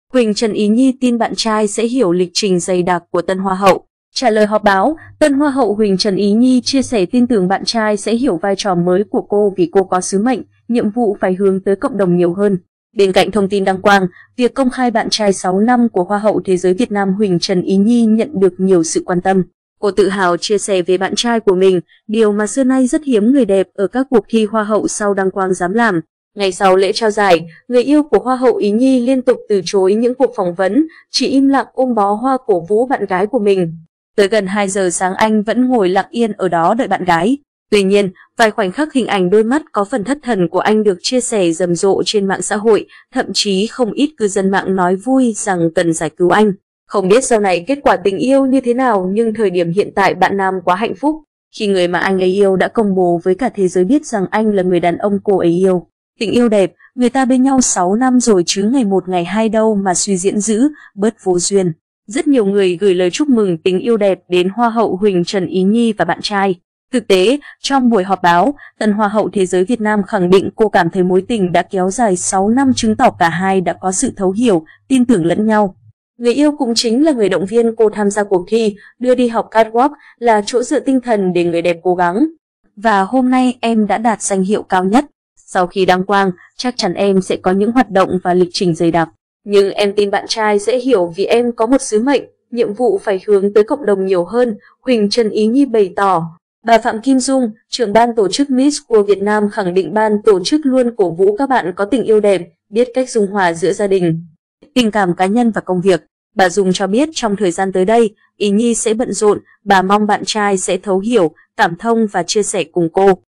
Huỳnh Trần Ý Nhi tin bạn trai sẽ hiểu lịch trình dày đặc của tân Hoa hậu. Trả lời họp báo, tân Hoa hậu Huỳnh Trần Ý Nhi chia sẻ tin tưởng bạn trai sẽ hiểu vai trò mới của cô vì cô có sứ mệnh, nhiệm vụ phải hướng tới cộng đồng nhiều hơn. Bên cạnh thông tin đăng quang, việc công khai bạn trai 6 năm của Hoa hậu Thế giới Việt Nam Huỳnh Trần Ý Nhi nhận được nhiều sự quan tâm. Cô tự hào chia sẻ về bạn trai của mình, điều mà xưa nay rất hiếm người đẹp ở các cuộc thi Hoa hậu sau đăng quang dám làm. Ngày sau lễ trao giải, người yêu của Hoa hậu Ý Nhi liên tục từ chối những cuộc phỏng vấn, chỉ im lặng ôm bó hoa cổ vũ bạn gái của mình. Tới gần 2 giờ sáng anh vẫn ngồi lặng yên ở đó đợi bạn gái. Tuy nhiên, vài khoảnh khắc hình ảnh đôi mắt có phần thất thần của anh được chia sẻ rầm rộ trên mạng xã hội, thậm chí không ít cư dân mạng nói vui rằng cần giải cứu anh. Không biết sau này kết quả tình yêu như thế nào, nhưng thời điểm hiện tại bạn nam quá hạnh phúc khi người mà anh ấy yêu đã công bố với cả thế giới biết rằng anh là người đàn ông cô ấy yêu. Tình yêu đẹp, người ta bên nhau 6 năm rồi chứ ngày một ngày hai đâu mà suy diễn dữ, bớt vô duyên. Rất nhiều người gửi lời chúc mừng tình yêu đẹp đến Hoa hậu Huỳnh Trần Ý Nhi và bạn trai. Thực tế, trong buổi họp báo, tân Hoa hậu Thế giới Việt Nam khẳng định cô cảm thấy mối tình đã kéo dài 6 năm chứng tỏ cả hai đã có sự thấu hiểu, tin tưởng lẫn nhau. Người yêu cũng chính là người động viên cô tham gia cuộc thi, đưa đi học catwalk là chỗ dựa tinh thần để người đẹp cố gắng. Và hôm nay em đã đạt danh hiệu cao nhất. Sau khi đăng quang, chắc chắn em sẽ có những hoạt động và lịch trình dày đặc. Nhưng em tin bạn trai sẽ hiểu vì em có một sứ mệnh, nhiệm vụ phải hướng tới cộng đồng nhiều hơn, Huỳnh Trần Ý Nhi bày tỏ. Bà Phạm Kim Dung, trưởng ban tổ chức Miss World Việt Nam khẳng định ban tổ chức luôn cổ vũ các bạn có tình yêu đẹp, biết cách dung hòa giữa gia đình, tình cảm cá nhân và công việc. Bà Dung cho biết trong thời gian tới đây, Ý Nhi sẽ bận rộn, bà mong bạn trai sẽ thấu hiểu, cảm thông và chia sẻ cùng cô.